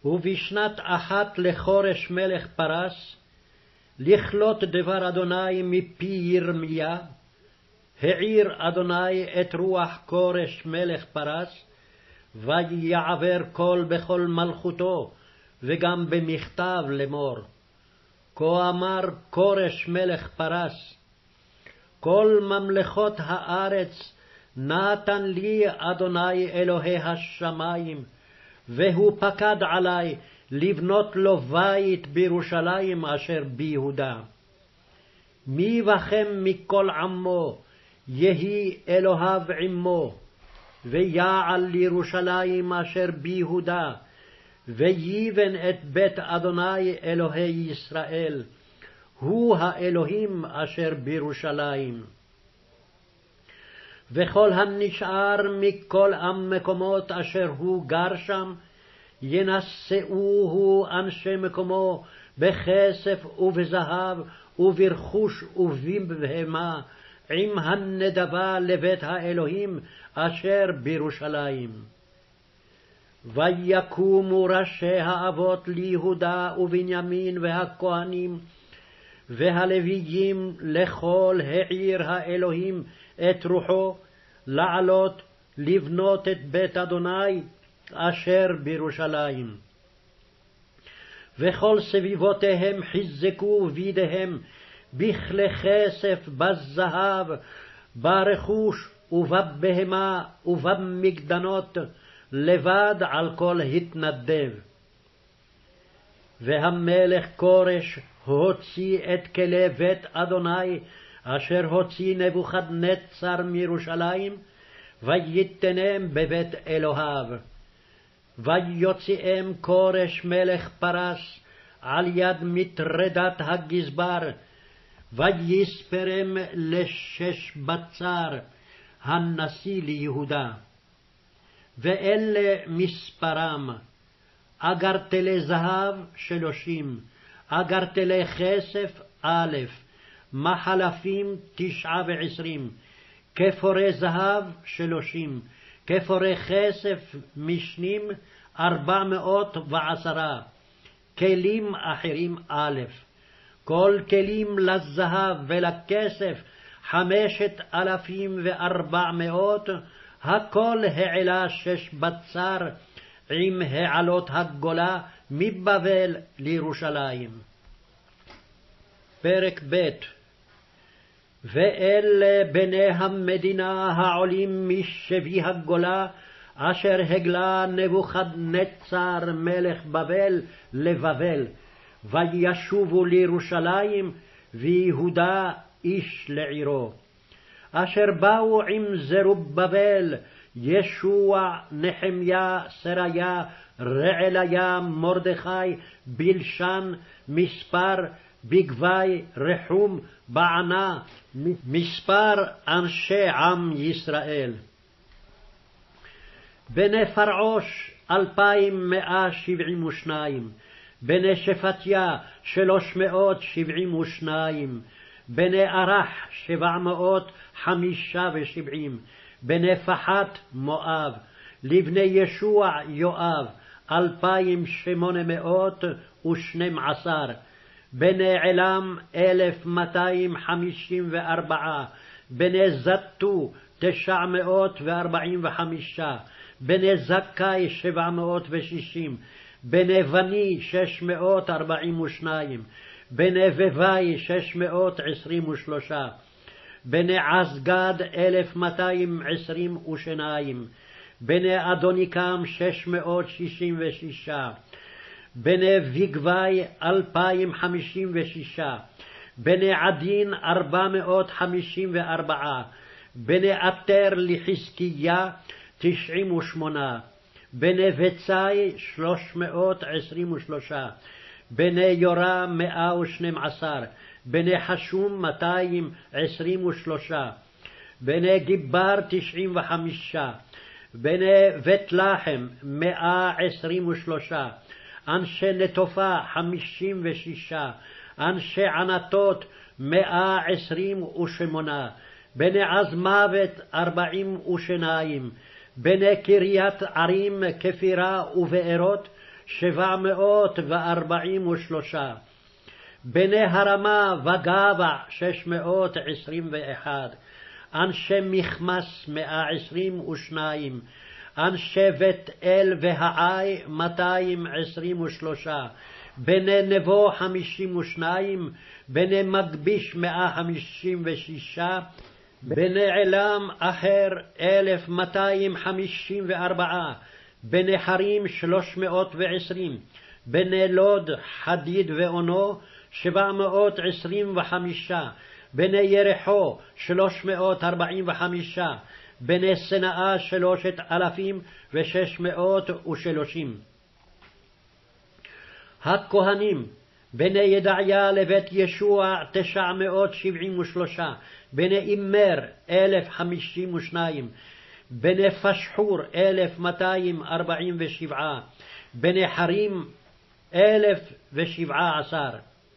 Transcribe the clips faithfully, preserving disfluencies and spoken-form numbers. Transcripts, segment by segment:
ובשנת אחת לחורש מלך פרס, לכלות דבר אדוני מפי ירמיה, העיר אדוני את רוח כורש מלך פרס, ויעבר קול בכל מלכותו, וגם במכתב לאמור. כה אמר כורש מלך פרס, כל ממלכות הארץ נתן לי אדוני אלוהי השמיים, והוא פקד עלי לבנות לו בית בירושלים אשר ביהודה. מי בכם מכל עמו יהי אלוהיו עמו, ויעל לירושלים אשר ביהודה, ויבן את בית אדוני אלוהי ישראל, הוא האלוהים אשר בירושלים. וכל הנשאר מכל המקומות אשר הוא גר שם, ינשאוהו אנשי מקומו בכסף ובזהב וברכוש ובבהמה, עם הנדבה לבית האלוהים אשר בירושלים. ויקומו ראשי האבות ליהודה ובנימין והכהנים והלוויים לכל העיר האלוהים את רוחו, לעלות לבנות את בית אדוני אשר בירושלים. וכל סביבותיהם חיזקו בידיהם בכלי כסף, בזהב, ברכוש ובבהמה ובמגדנות, לבד על כל התנדב. והמלך כורש הוציא את כלי בית אדוני אשר הוציא נבוכדנצר מירושלים, ויתנם בבית אלוהיו. ויוציאם כורש מלך פרס על יד מטרדת הגזבר, ויספרם לשש בצר הנשיא ליהודה. ואלה מספרם: אגרטלי זהב שלושים, אגרטלי כסף א', מחלפים תשעה ועשרים, כפורי זהב שלושים, כפורי כסף משנים ארבע מאות ועשרה, כלים אחרים א', כל כלים לזהב ולכסף חמשת אלפים וארבע מאות, הכל העלה שש בצר, עם העלות הגולה מבבל לירושלים. פרק ב'. ואלה בני המדינה העולים משבי הגולה, אשר הגלה נבוכדנצר מלך בבל לבבל, וישובו לירושלים, ויהודה איש לעירו. אשר באו עם זרובבל, ישוע, נחמיה, סריה, רעליה, מרדכי, בלשן, מספר, בגבי, רחום, בענה, מספר אנשי עם ישראל. בני פרעוש אלפיים מאה שבעים ושניים, בני שפטיה שלוש מאות שבעים ושניים, בני ערח שבע מאות חמישה ושבעים, בני פחת מואב, לבני ישוע יואב אלפיים שמונה מאות ושנים עשר, בני עלם אלף מאתיים חמישים וארבעה, בני זתו תשע מאות וארבעים וחמישה, בני זכאי שבע מאות ושישים, בני בני שש מאות ארבעים ושניים, בני בבי שש מאות עשרים ושלושה, בני עזגד אלף מאתיים עשרים ושניים, בני אדוניקם שש מאות שישים ושישה, בני בגבי אלפיים חמישים ושישה, בני עדין ארבע מאות חמישים וארבעה, בני עטר לחזקיה תשעים ושמונה, בני בצי שלוש מאות עשרים ושלושה, בני יורה מאה ושנים עשר, בני חשום מאתיים עשרים ושלושה, בני גיבר תשעים וחמישה, בני בית לחם מאה עשרים ושלושה, אנשי נטופה חמישים ושישה, אנשי ענתות מאה עשרים ושמונה, בני עזמוות ארבעים ושניים, בני קריית ערים כפירה ובארות שבע מאות וארבעים ושלושה. בני הרמה וגבע שש מאות עשרים ואחת. אנשי מכמס מאה עשרים ושניים. אנשי בית אל והעי מאתיים עשרים ושלושה. בני נבו חמישים ושניים. בני מגביש מאה חמישים ושישה. בני עילם אחר אלף מאתיים חמישים וארבעה. בני חרים שלוש מאות ועשרים. בני לוד חדיד ואונו שבע מאות עשרים וחמישה. בני ירחו שלוש מאות ארבעים וחמישה. בני סנאה שלושת אלפים ושש מאות ושלושים. הכהנים בני ידעיה לבית ישוע תשע מאות שבעים ושלושה. בני אימר אלף חמישים ושניים. בני פשחור אלף מאתיים ארבעים ושבעה. בני חרים אלף ושבעה עשר.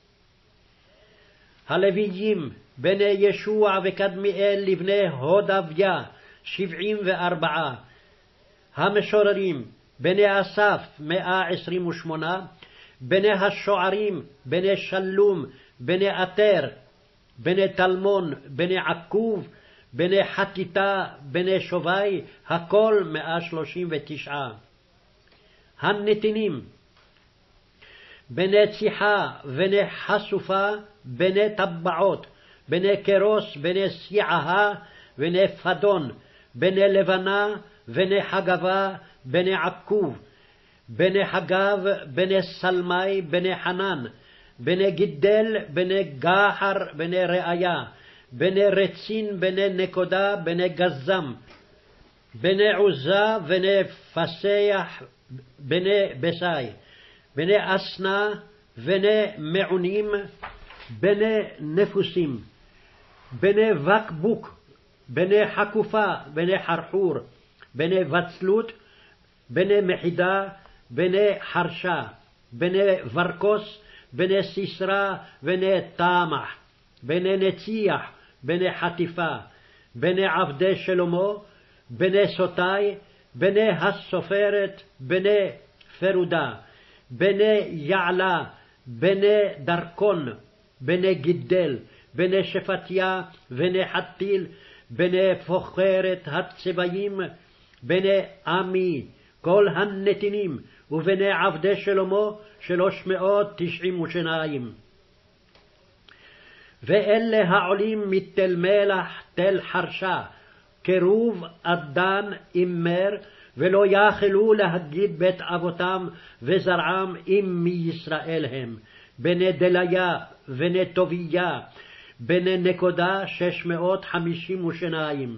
הלוויים בני ישוע וקדמיאל לבני הודביה שבעים וארבעה. המשוררים בני אסף מאה עשרים ושמונה. בני השוערים בני שלום בני עטר בני תלמון בני עקוב בני חתיתה בני שובי הכל מאה שלושים ותשעה. הנתינים בני ציחה בני חשופה בני טבעות בני קרוס בני סיעה בני פדון בני לבנה בני חגבה בני עקוב בני חגב בני סלמי בני חנן בני גידל בני גחר בני ראיה בני רצין בני נקודה בני גזם בני עוזה בני פסח בני בסי בני אסנה בני מעונים בני נפוסים בני וקבוק בני חקופה בני חרחור בני וצלות בני מחידה בני חרשה בני ורקוס בני סיסרה בני תמח בני נציח בני חטיפה בני עבדי שלמה בני סוטי בני הסופרת בני פרודה בני יעלה בני דרכון בני גידל בני שפטיה בני חתיל בני פוחרת הצבעים בני עמי כל הנתינים ובני עבדי שלמה שלוש מאות תשעים ושניים. ואלה העולים מתל מלח תל חרשה קרוב עדן אימר ולא יכלו להגיד בית אבותם וזרעם אם מישראל הם. בני דליה בני טוביה בני נקודה שש מאות חמישים ושניים.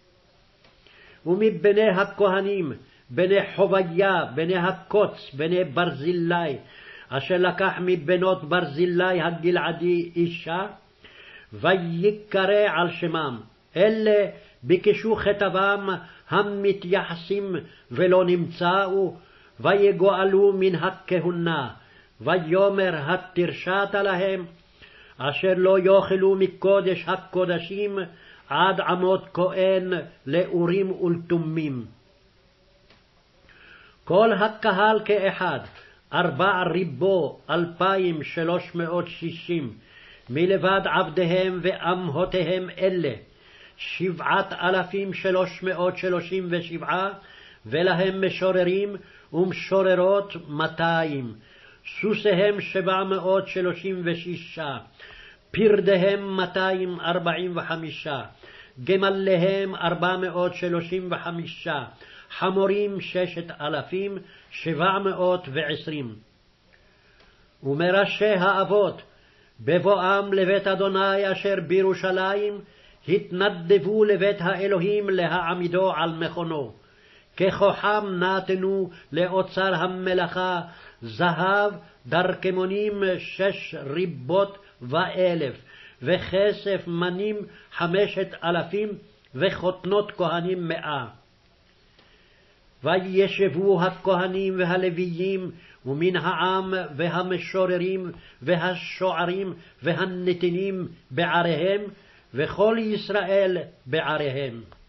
ומבני הכהנים בני חוביה בני הקוץ בני ברזילי אשר לקח מבנות ברזילי הגלעדי אישה ויקרא על שמם. אלה ביקשו כתבם המתייחסים ולא נמצאו ויגואלו מן הכהונה. ויאמר התרשת להם אשר לא יאכלו מקודש הקודשים עד עמוד כהן לאורים ולתומים. כל הקהל כאחד ארבע ריבו אלפיים שלוש מאות שישים מלבד עבדיהם ואמהותיהם אלה שבעת אלפים שלוש מאות שלושים ושבעה ולהם משוררים ומשוררות מאתיים. סוסיהם שבע מאות שלושים ושישה פרדיהם מאתיים ארבעים וחמישה גמליהם ארבע מאות שלושים וחמישה חמורים ששת אלפים שבע מאות ועשרים. ומראשי האבות בבואם לבית אדוני אשר בירושלים התנדבו לבית האלוהים להעמידו על מכונו. ככוחם נתנו לאוצר המלאכה זהב דרכמונים שש ריבות ואלף וכסף מנים חמשת אלפים וחותנות כהנים מאה. וישבו הכהנים והלוויים ומן העם והמשוררים והשוערים והנתינים בעריהם וכל ישראל בעריהם.